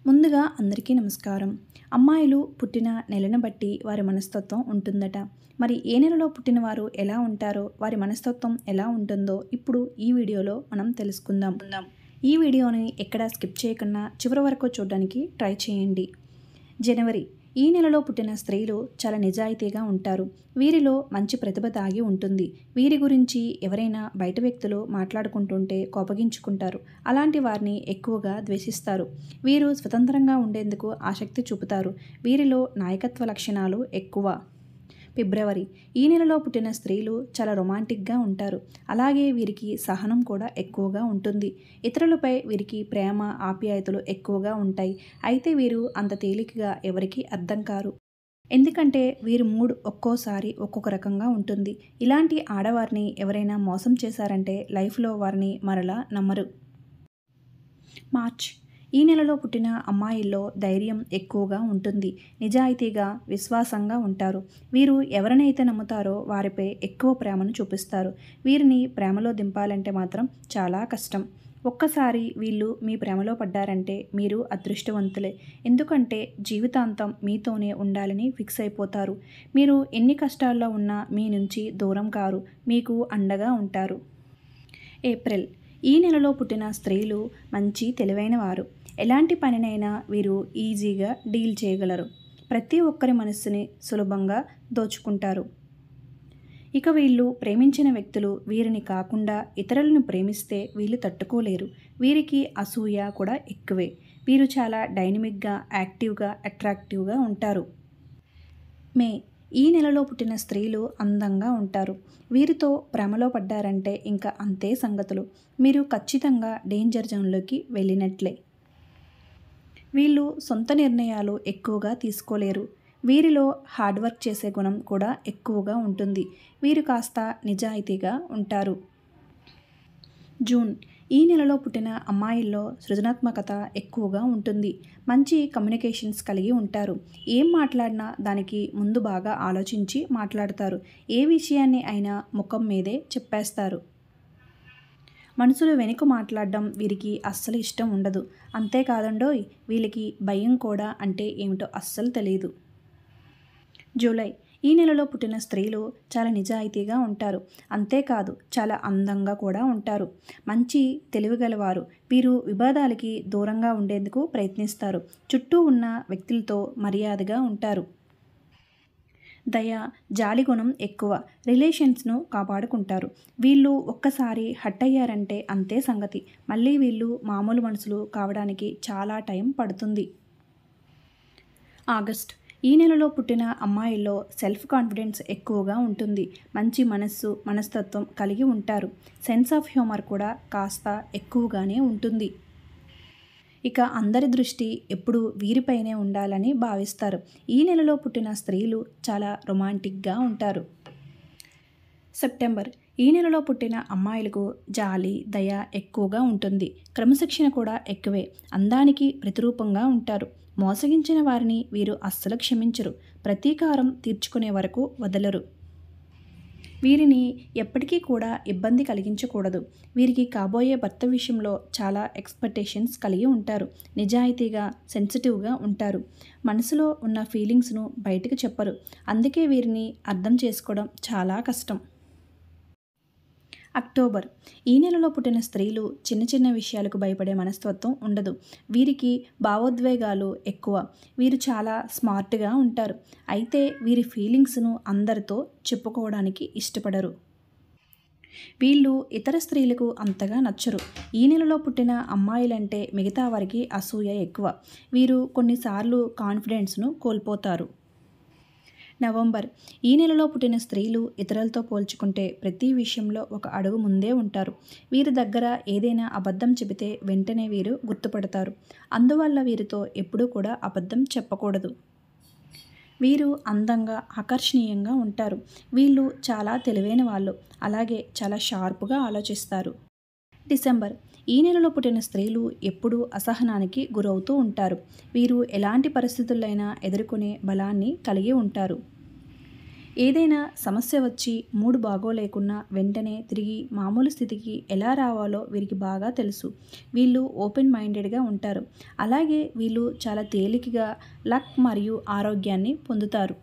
ముందుగా అందరికీ నమస్కారం. అమ్మాయిలు పుట్టిన నెలను బట్టి వారి మనస్తత్వం ఉంటుందట. మరి ఏ నెలలో పుట్టిన వారు ఎలా ఉంటారో, వారి మనస్తత్వం ఎలా ఉంటుందో ఇప్పుడు ఈ వీడియోలో మనం తెలుసుకుందాం. ఈ వీడియోని ఎక్కడా స్కిప్ చేయకుండా చివరి వరకు చూడడానికి ట్రై చేయండి. జనవరి ఈ నెలలో పుట్టిన స్త్రీలు చాలా నిజాయితీగా ఉంటారు. వీరిలో మంచి ప్రతిభ దాగి ఉంటుంది. వీరి గురించి ఎవరైనా బయట వ్యక్తులు మాట్లాడుకుంటుంటే కోపగించుకుంటారు. అలాంటి వారిని ఎక్కువగా ద్వేషిస్తారు. వీరు స్వతంత్రంగా ఉండేందుకు ఆసక్తి చూపుతారు. వీరిలో నాయకత్వ లక్షణాలు ఎక్కువ. ఫిబ్రవరి ఈ నెలలో పుట్టిన స్త్రీలు చాలా రొమాంటిక్గా ఉంటారు. అలాగే వీరికి సహనం కూడా ఎక్కువగా ఉంటుంది. ఇతరులపై వీరికి ప్రేమ ఆప్యాయతలు ఎక్కువగా ఉంటాయి. అయితే వీరు అంత తేలికగా ఎవరికీ అర్థం కారు. ఎందుకంటే వీరి మూడ్ ఒక్కోసారి ఒక్కొక్క రకంగా ఉంటుంది. ఇలాంటి ఆడవారిని ఎవరైనా మోసం చేశారంటే లైఫ్లో వారిని మరలా నమ్మరు. మార్చ్ ఈ నెలలో పుట్టిన అమ్మాయిల్లో ధైర్యం ఎక్కువగా ఉంటుంది. నిజాయితీగా విశ్వాసంగా ఉంటారు. వీరు ఎవరినైతే నమ్ముతారో వారిపై ఎక్కువ ప్రేమను చూపిస్తారు. వీరిని ప్రేమలో దింపాలంటే మాత్రం చాలా కష్టం. ఒక్కసారి వీళ్ళు మీ ప్రేమలో పడ్డారంటే మీరు అదృష్టవంతులే. ఎందుకంటే జీవితాంతం మీతోనే ఉండాలని ఫిక్స్ అయిపోతారు. మీరు ఎన్ని కష్టాల్లో ఉన్నా మీ నుంచి దూరం కారు. మీకు అండగా ఉంటారు. ఏప్రిల్ ఈ నెలలో పుట్టిన స్త్రీలు మంచి తెలివైన వారు. ఎలాంటి పనినైనా వీరు ఈజీగా డీల్ చేయగలరు. ప్రతి ఒక్కరి మనస్సుని సులభంగా దోచుకుంటారు. ఇక వీళ్ళు ప్రేమించిన వ్యక్తులు వీరిని కాకుండా ఇతరులను ప్రేమిస్తే వీళ్ళు తట్టుకోలేరు. వీరికి అసూయ కూడా ఎక్కువే. వీరు చాలా డైనమిక్గా, యాక్టివ్గా, అట్రాక్టివ్గా ఉంటారు. మే ఈ నెలలో పుట్టిన స్త్రీలు అందంగా ఉంటారు. వీరితో ప్రేమలో పడ్డారంటే ఇంకా అంతే సంగతులు. మీరు ఖచ్చితంగా డేంజర్ జోన్లోకి వెళ్ళినట్లే. వీళ్ళు సొంత నిర్ణయాలు ఎక్కువగా తీసుకోలేరు. వీరిలో హార్డ్ వర్క్ చేసే గుణం కూడా ఎక్కువగా ఉంటుంది. వీరు కాస్త నిజాయితీగా ఉంటారు. జూన్ ఈ నెలలో పుట్టిన అమ్మాయిల్లో సృజనాత్మకత ఎక్కువగా ఉంటుంది. మంచి కమ్యూనికేషన్స్ కలిగి ఉంటారు. ఏం మాట్లాడినా దానికి ముందు బాగా ఆలోచించి మాట్లాడతారు. ఏ విషయాన్ని అయినా ముఖం మీదే చెప్పేస్తారు. మనుషులు వెనుక మాట్లాడడం వీరికి అస్సలు ఇష్టం ఉండదు. అంతేకాదండోయ్, వీళ్ళకి భయం కూడా అంటే ఏమిటో అస్సలు తెలియదు. జూలై ఈ నెలలో పుట్టిన స్త్రీలు చాలా నిజాయితీగా ఉంటారు. అంతేకాదు చాలా అందంగా కూడా ఉంటారు. మంచి తెలివిగలవారు. వీరు వివాదాలకి దూరంగా ఉండేందుకు ప్రయత్నిస్తారు. చుట్టూ ఉన్న వ్యక్తులతో మర్యాదగా ఉంటారు. దయ, జాలి గుణం ఎక్కువ. రిలేషన్స్ను కాపాడుకుంటారు. వీళ్ళు ఒక్కసారి హట్ అయ్యారంటే అంతే సంగతి. మళ్ళీ వీళ్ళు మామూలు మనుషులు కావడానికి చాలా టైం పడుతుంది. ఆగస్ట్ ఈ నెలలో పుట్టిన అమ్మాయిల్లో సెల్ఫ్ కాన్ఫిడెన్స్ ఎక్కువగా ఉంటుంది. మంచి మనస్తత్వం కలిగి ఉంటారు. సెన్స్ ఆఫ్ హ్యూమర్ కూడా కాస్త ఎక్కువగానే ఉంటుంది. ఇక అందరి దృష్టి ఎప్పుడూ వీరిపైనే ఉండాలని భావిస్తారు. ఈ నెలలో పుట్టిన స్త్రీలు చాలా రొమాంటిక్గా ఉంటారు. సెప్టెంబర్ ఈ నెలలో పుట్టిన అమ్మాయిలకు జాలి, దయ ఎక్కువగా ఉంటుంది. క్రమశిక్షణ కూడా ఎక్కువే. అందానికి ప్రతిరూపంగా ఉంటారు. మోసగించిన వారిని వీరు అస్సలు క్షమించరు. ప్రతీకారం తీర్చుకునే వరకు వదలరు. వీరిని ఎప్పటికీ కూడా ఇబ్బంది కలిగించకూడదు. వీరికి కాబోయే భర్త విషయంలో చాలా ఎక్స్పెక్టేషన్స్ కలిగి ఉంటారు. నిజాయితీగా, సెన్సిటివ్గా ఉంటారు. మనసులో ఉన్న ఫీలింగ్స్ను బయటకు చెప్పరు. అందుకే వీరిని అర్థం చేసుకోవడం చాలా కష్టం. అక్టోబర్ ఈ నెలలో పుట్టిన స్త్రీలు చిన్న చిన్న విషయాలకు భయపడే మనస్తత్వం ఉండదు. వీరికి భావోద్వేగాలు ఎక్కువ. వీరు చాలా స్మార్ట్గా ఉంటారు. అయితే వీరి ఫీలింగ్స్ను అందరితో చెప్పుకోవడానికి ఇష్టపడరు. వీళ్ళు ఇతర స్త్రీలకు అంతగా నచ్చరు. ఈ నెలలో పుట్టిన అమ్మాయిలంటే మిగతా వారికి అసూయ ఎక్కువ. వీరు కొన్నిసార్లు కాన్ఫిడెన్స్ను కోల్పోతారు. నవంబర్ ఈ నెలలో పుట్టిన స్త్రీలు ఇతరులతో పోల్చుకుంటే ప్రతి విషయంలో ఒక అడుగు ముందే ఉంటారు. వీరి దగ్గర ఏదైనా అబద్ధం చెబితే వెంటనే వీరు గుర్తుపడతారు. అందువల్ల వీరితో ఎప్పుడూ కూడా అబద్ధం చెప్పకూడదు. వీరు అందంగా, ఆకర్షణీయంగా ఉంటారు. వీళ్ళు చాలా తెలివైన వాళ్ళు. అలాగే చాలా షార్ప్గా ఆలోచిస్తారు. డిసెంబర్ ఈ నెలలో పుట్టిన స్త్రీలు ఎప్పుడూ అసహనానికి గురవుతూ ఉంటారు. వీరు ఎలాంటి పరిస్థితులైనా ఎదుర్కొనే బలాన్ని కలిగి ఉంటారు. ఏదైనా సమస్య వచ్చి మూడ్ బాగోలేకున్నా వెంటనే తిరిగి మామూలు స్థితికి ఎలా రావాలో వీరికి బాగా తెలుసు. వీళ్ళు ఓపెన్ మైండెడ్గా ఉంటారు. అలాగే వీళ్ళు చాలా తేలికగా లక్ మరియు ఆరోగ్యాన్ని పొందుతారు.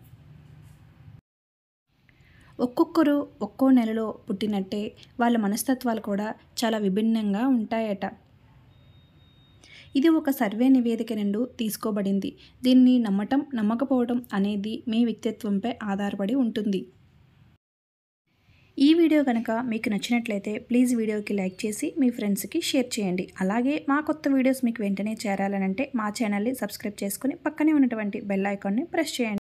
ఒక్కొక్కరు ఒక్కో నెలలో పుట్టినట్టే వాళ్ళ మనస్తత్వాలు కూడా చాలా విభిన్నంగా ఉంటాయట. ఇది ఒక సర్వే నివేదిక నుండి తీసుకోబడింది. దీన్ని నమ్మటం నమ్మకపోవడం అనేది మీ వ్యక్తిత్వంపై ఆధారపడి ఉంటుంది. ఈ వీడియో కనుక మీకు నచ్చినట్లయితే ప్లీజ్ వీడియోకి లైక్ చేసి మీ ఫ్రెండ్స్కి షేర్ చేయండి. అలాగే మా కొత్త వీడియోస్ మీకు వెంటనే చేరాలనంటే మా ఛానల్ని సబ్స్క్రైబ్ చేసుకుని పక్కనే ఉన్నటువంటి బెల్ ఐకాన్ని ప్రెస్ చేయండి.